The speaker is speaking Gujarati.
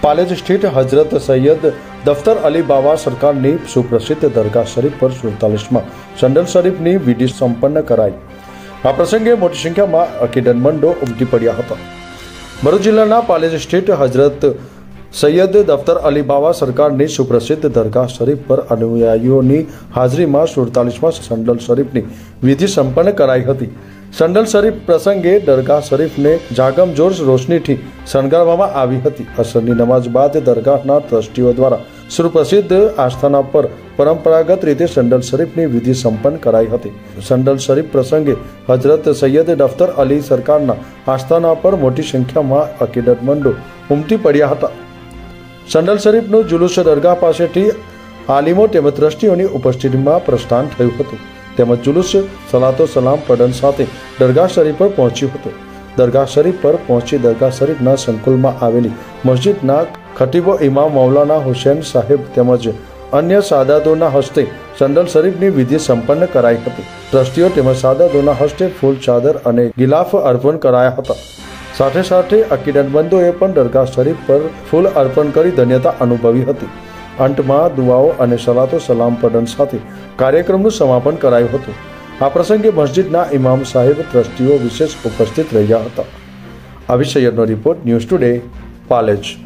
પાલેજ સ્થિત હજરત સૈયદ દફતર અલી બાવા સરકારની સુપ્રસિદ્ધ દરગાહ શરીફ પર 47માં સંડલ શરીફની વિધિ સંપન્ન કરાઈ। આ પ્રસંગે મોટી સંખ્યામાં અકીદતમંદો ઉમટી પડ્યા હતા। ભરૂચ જિલ્લાના પાલેજ સ્થિત હજરત સૈયદ દફતર અલી બાવા સરકારની સુપ્રસિદ્ધ દરગાહ શરીફ પર અનુયાયીઓની હાજરીમાં 47માં સંડલ શરીફની વિધિ સંપન્ન કરાઈ હતી। સંડલ શરીફ પ્રસંગે દરગાહ શરીફને જાગમજોર રોશનીથી શણગારવામાં આવી હતી। અસરની નમાઝ બાદ દરગાહના ટ્રસ્ટીઓ દ્વારા સુપ્રસિદ્ધ આસ્થાના પર પરંપરાગત રીતે સંડલ શરીફની વિધિ સંપન્ન કરાઈ હતી। સંડલ શરીફ પ્રસંગે હજરત સૈયદ દફતર અલી સરકારના આસ્થાના પર મોટી સંખ્યામાં અકીદતમંદો ઉમટી પડ્યા હતા। સંડલ શરીફનું જુલુસ દરગાહ પાસેથી આલિમો તેમજ ટ્રસ્ટીઓની ઉપસ્થિતિમાં પ્રસ્થાન થયું હતું। તેમજ જુલુસ સલાતો સલામ પઠન સાથે દરગાહ શરીફ પર પહોંચ્યું હતું। દરગાહ શરીફ પર પહોંચી દરગાહ શરીફના સંકુલમાં આવેલી મસ્જિદના ખતીબો ઇમામ મૌલાના હુસૈન સાહેબ તેમજ અન્ય સાદાતોના હસ્તે સંડલ શરીફની વિધિ સંપન્ન કરાઈ હતી। ટ્રસ્ટીઓ તેમજ સાદાતોના હસ્તે ફૂલ ચાદર અને ગિલાફ અર્પણ કરાયા હતા। સાથે સાથે અકીદતમંદોએ પણ દરગાહ શરીફ પર ફૂલ અર્પણ કરી ધન્યતા અનુભવી હતી। અંતમાં દુઆઓ અને સલાતો સલામ પઠન સાથે કાર્યક્રમનું સમાપન કરાયું હતું। આ પ્રસંગે મસ્જિદના ઇમામ સાહેબ ટ્રસ્ટીઓ વિશેષ ઉપસ્થિત રહ્યા હતા। અભિષયનો રિપોર્ટ, ન્યૂઝ ટુડે, પાલેજ।